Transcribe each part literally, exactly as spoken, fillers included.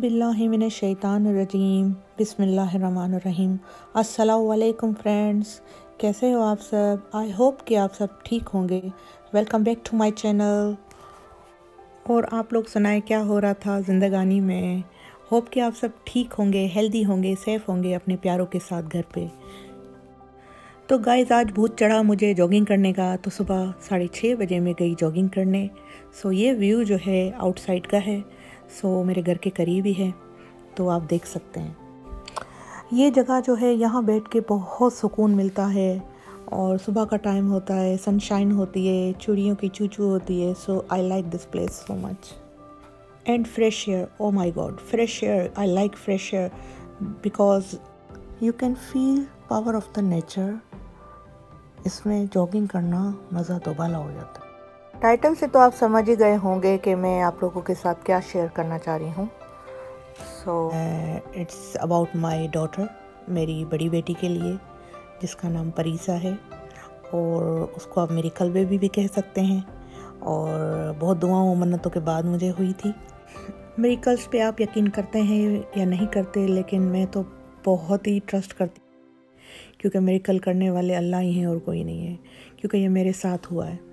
औज़ुबिल्लाहि मिनश्शैतानिर्रजीम बिस्मिल्लाहिर्रहमानिर्रहीम। अस्सलामु अलैकुम फ्रेंड्स, कैसे हो आप सब? आई होप कि आप सब ठीक होंगे। Welcome back to my channel. और आप लोग सुनाएं क्या हो रहा था ज़िंदगानी में। होप कि आप सब ठीक होंगे, हेल्दी होंगे, सेफ़ होंगे अपने प्यारों के साथ घर पे। तो गाइस, आज भूत चढ़ा मुझे जॉगिंग करने का, तो सुबह साढ़े छः बजे मैं गई जॉगिंग करने। सो ये व्यू जो है आउटसाइड का है, सो मेरे घर के करीब ही है, तो आप देख सकते हैं। ये जगह जो है यहाँ बैठ के बहुत सुकून मिलता है। और सुबह का टाइम होता है, सनशाइन होती है, चिड़ियों की चू चू होती है। So I like this place so much. And fresh air, oh my God, fresh air. I like fresh air because you can feel power of the nature. इसमें जॉगिंग करना मज़ा दोबाला हो जाता है। टाइटल से तो आप समझ ही गए होंगे कि मैं आप लोगों के साथ क्या शेयर करना चाह रही हूँ। So it's about my daughter, मेरी बड़ी बेटी के लिए, जिसका नाम परीसा है। और उसको आप मेरी कल बेबी भी कह सकते हैं। और बहुत दुआओं मन्नतों के बाद मुझे हुई थी। मेरी कल्स पे आप यकीन करते हैं या नहीं करते, लेकिन मैं तो बहुत ही ट्रस्ट करती, क्योंकि मेरी कल करने वाले अल्लाह ही हैं और कोई नहीं है, क्योंकि ये मेरे साथ हुआ है।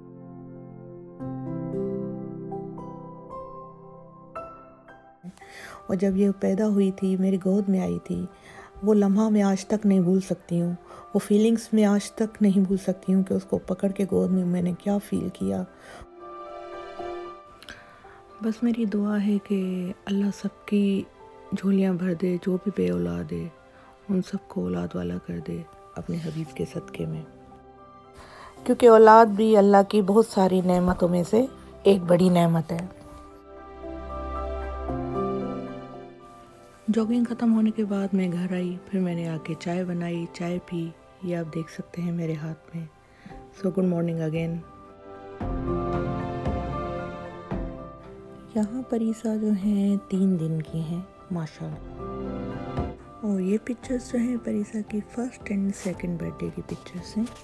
और जब ये पैदा हुई थी, मेरी गोद में आई थी, वो लम्हा मैं आज तक नहीं भूल सकती हूँ। वो फीलिंग्स मैं आज तक नहीं भूल सकती हूँ कि उसको पकड़ के गोद में मैंने क्या फ़ील किया। बस मेरी दुआ है कि अल्लाह सबकी झोलियाँ भर दे, जो भी बे औलाद है उन सबको औलाद वाला कर दे अपने हबीब के सदक़े में, क्योंकि औलाद भी अल्लाह की बहुत सारी नेमतों में से एक बड़ी नेमत है। जॉगिंग ख़त्म होने के बाद मैं घर आई, फिर मैंने आके चाय बनाई, चाय पी। ये आप देख सकते हैं मेरे हाथ में। So good morning again. यहाँ परीसा जो हैं तीन दिन की हैं माशाल्लाह। और ये पिक्चर्स जो हैं परीसा की फर्स्ट एंड सेकंड बर्थडे की पिक्चर्स हैं।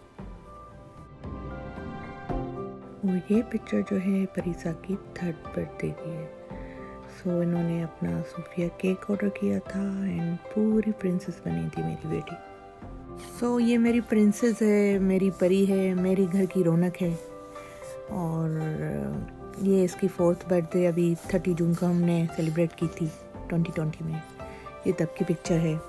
और ये पिक्चर जो है परीसा की थर्ड बर्थडे की है। सो so, इन्होंने अपना सूफिया केक ऑर्डर किया था एंड पूरी प्रिंसेस बनी थी मेरी बेटी। सो so, ये मेरी प्रिंसेस है, मेरी परी है, मेरी घर की रौनक है। और ये इसकी फोर्थ बर्थडे अभी थर्टी जून को हमने सेलिब्रेट की थी ट्वेंटी ट्वेंटी में। ये तब की पिक्चर है।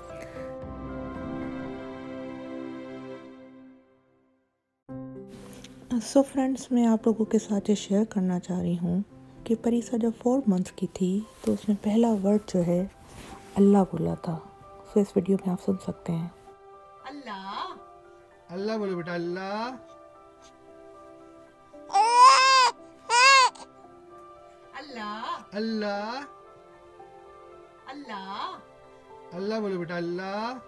सो so, फ्रेंड्स, मैं आप लोगों के साथ ये शेयर करना चाह रही हूँ कि परीसा जब फोर मंथ की थी तो उसने पहला वर्ड जो है अल्लाह बोला था। सो इस वीडियो में आप सुन सकते हैं। अल्लाह अल्लाह बोलो बेटा, अल्लाह अल्लाह अल्लाह अल्लाह अल्लाह बोलो बेटा, अल्लाह।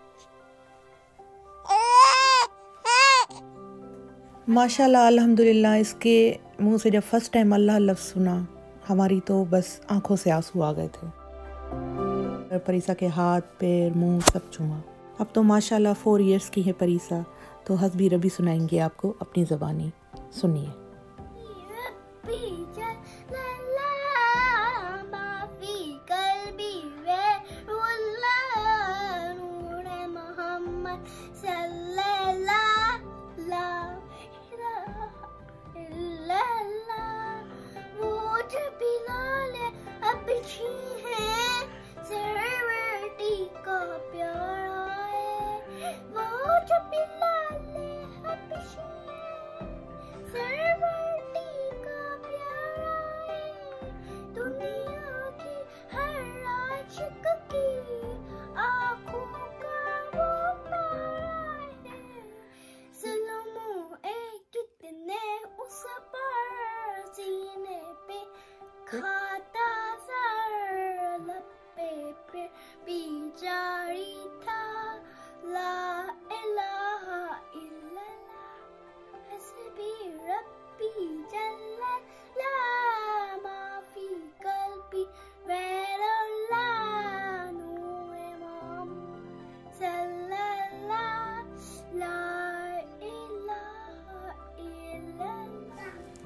माशाल्लाह, अल्हम्दुलिल्लाह, इसके मुंह से जब फर्स्ट टाइम अल्लाह लफ्ज़ सुना, हमारी तो बस आंखों से आंसू आ गए थे। परीसा के हाथ, पैर, मुंह सब छुआ। अब तो माशाल्लाह फोर इयर्स की है परीसा, तो हस्बी रबी सुनाएंगे आपको अपनी ज़बानी। सुनिए।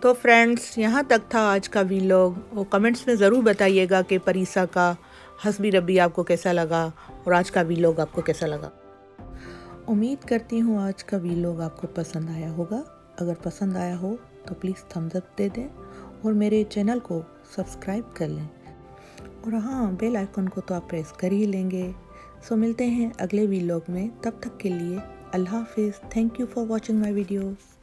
तो फ्रेंड्स यहाँ तक था आज का वीलॉग। वो कमेंट्स में ज़रूर बताइएगा कि परीसा का हस्बी रब्बी आपको कैसा लगा और आज का वीलॉग आपको कैसा लगा। उम्मीद करती हूँ आज का वीलॉग आपको पसंद आया होगा। अगर पसंद आया हो तो प्लीज़ थम्स अप दे दें और मेरे चैनल को सब्सक्राइब कर लें। और हाँ, बेल आइकन को तो आप प्रेस कर ही लेंगे। सो मिलते हैं अगले वीलॉग में, तब तक के लिए अल्लाह हाफिज़। Thank you for watching my video.